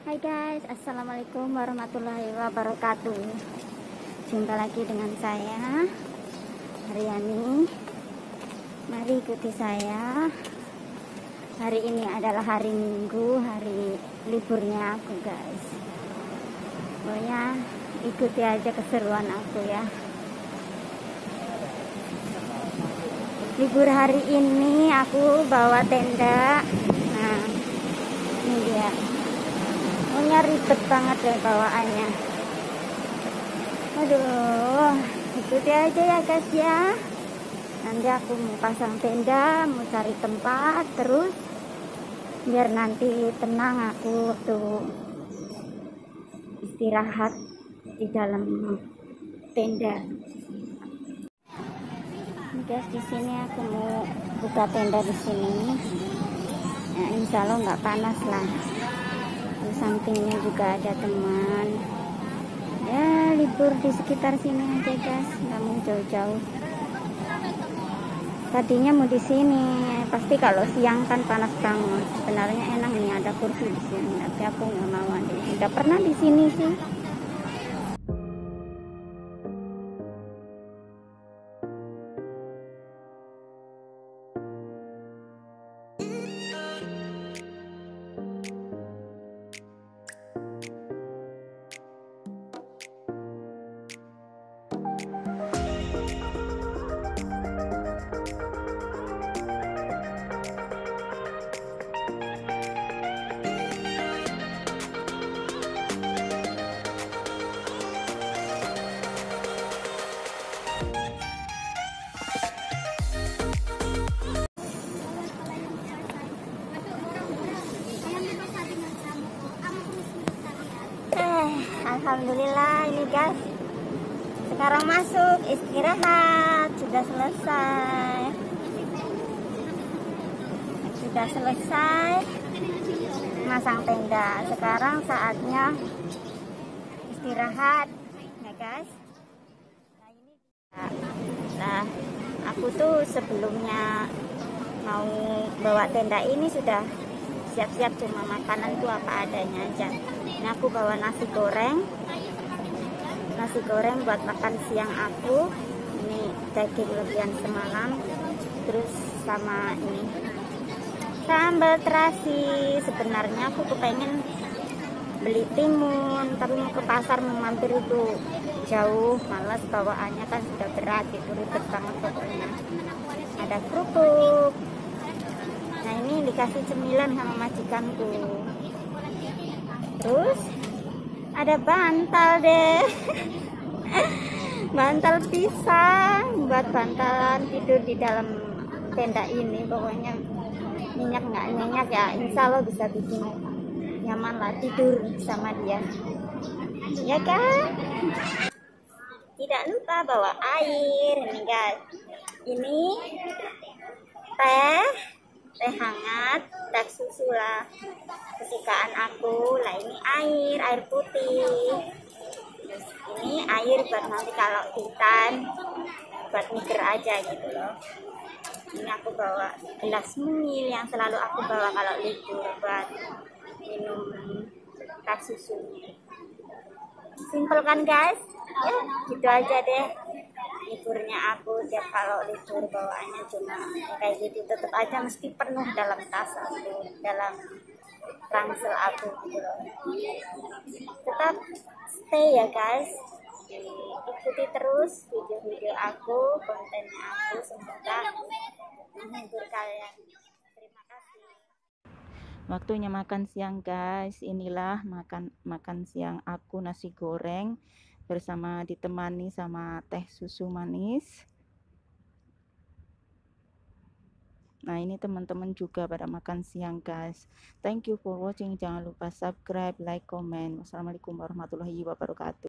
Hai guys, assalamualaikum warahmatullahi wabarakatuh. Jumpa lagi dengan saya Haryani. Mari ikuti saya. Hari ini adalah hari Minggu, hari liburnya aku guys. Pokoknya ikuti aja keseruan aku ya. Libur hari ini aku bawa tenda. Nah, ini dia. Pokoknya ribet banget deh bawaannya. Aduh, ikuti aja ya guys ya. Nanti aku mau pasang tenda, mau cari tempat, terus biar nanti tenang aku tuh istirahat di dalam tenda. Guys, di sini aku mau buka tenda di sini. Nah, insya Allah nggak panas lah. Di sampingnya juga ada teman. Ya, libur di sekitar sini aja guys, nggak mau jauh-jauh. Tadinya mau di sini, pasti kalau siang kan panas banget. Sebenarnya enak nih ada kursi di sini, tapi aku nggak mau. Udah pernah di sini sih. Alhamdulillah ini guys, sekarang masuk istirahat, sudah selesai masang tenda. Sekarang saatnya istirahat ya guys. Nah, aku tuh sebelumnya mau bawa tenda ini sudah siap-siap, cuma makanan tuh apa adanya aja. Ini aku bawa nasi goreng buat makan siang aku. Ini daging lebihan semalam, terus sama ini sambal terasi. Sebenarnya aku kepengen beli timun, tapi mau ke pasar, mau mampir itu jauh, malas bawaannya kan sudah berat, itu ribet banget pokoknya. Ada kerupuk. Nah, ini dikasih cemilan sama majikanku. Terus ada bantal deh. Bantal pisang buat bantalan tidur di dalam tenda ini. Pokoknya nyenyak nggak nyenyak ya, insya Allah bisa bikin nyaman lah tidur sama dia ya kan. Tidak lupa bawa air nih guys. Ini teh hangat, teh susu lah kesukaan aku lah. Ini air putih. Terus ini air buat nanti kalau hutan, buat miker aja gitu loh. Ini aku bawa gelas mungil yang selalu aku bawa kalau libur buat minum teh susu. Simple kan guys ya, gitu aja deh liburnya aku. Tiap kalau libur bawaannya cuma kayak gitu, tetap aja mesti penuh dalam tas aku, dalam ransel aku gitu loh. Tetap stay ya guys, ikuti terus video-video aku, kontennya aku, semoga menghibur kalian. Terima kasih. Waktunya makan siang guys. Inilah makan siang aku, nasi goreng bersama ditemani sama teh susu manis. Nah, ini teman-teman juga pada makan siang guys. Thank you for watching. Jangan lupa subscribe, like, comment. Wassalamualaikum warahmatullahi wabarakatuh.